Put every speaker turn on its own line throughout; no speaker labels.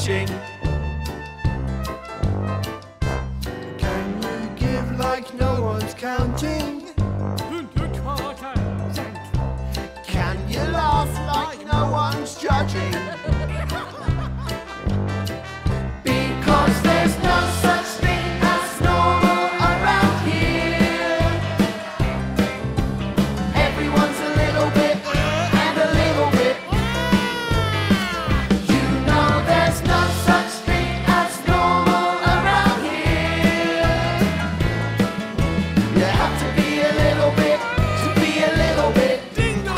watching. Can you give like no one's counting? Can you laugh like no one's judging? Because there's no such thing as normal around here. Everyone's a little bit and a little bit. You know there's no such thing as normal around here. You have to be a little bit to be a little bit. Ding dong!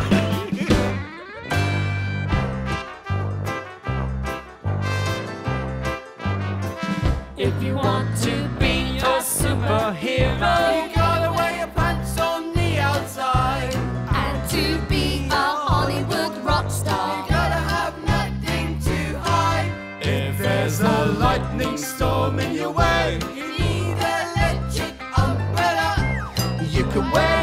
If you want to be a superhero, you gotta wear your pants on the outside.
And to be a Hollywood rock star,
You gotta have nothing to hide. If there's a lightning storm in your way, you need an electric umbrella. You can wear